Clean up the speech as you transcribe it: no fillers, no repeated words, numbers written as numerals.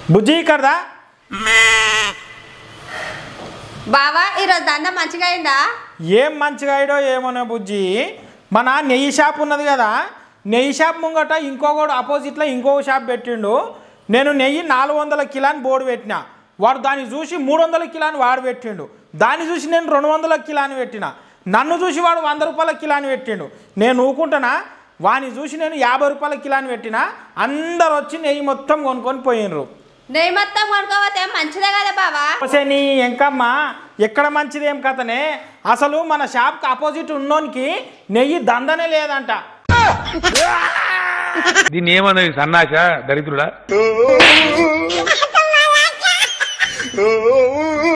బుజ్జి కర్దా బావా ఈరోజు దండ మంచిగా అయిందా? ఏం మంచిగా అయ్యో ఏమోనే బుజ్జి. మన నెయ్యి షాప్ ఉన్నది కదా, నెయ్యి షాప్ ముంగట ఇంకొకడు ఆపోజిట్లో ఇంకొక షాప్ పెట్టిండు. నేను నెయ్యి 400 కిలోని బోర్డు పెట్టిన, వాడు దాన్ని చూసి 300 కిలోని వాడు పెట్టిండు. దాన్ని చూసి నేను 200 కిలోని పెట్టిన. నన్ను చూసి వాడు 100 రూపాయల కిలోని పెట్టిండు. నేను ఊకుంటున్నా, వాడిని చూసి నేను 50 రూపాయల కిలోని పెట్టిన. అందరు వచ్చి నెయ్యి మొత్తం కొనుక్కొని పోయినరు. నెయ్యి మొత్తం కొనుక్కోపోతే మంచిదే కదా బావా? నీ ఎంకమ్మా ఎక్కడ మంచిది ఏం కథనే. అసలు మన షాప్కి ఆపోజిట్ ఉన్నోనికి నెయ్యి దందనే లేదంట. దీన్ని ఏమన్నది సన్నాస దరిద్రుడా?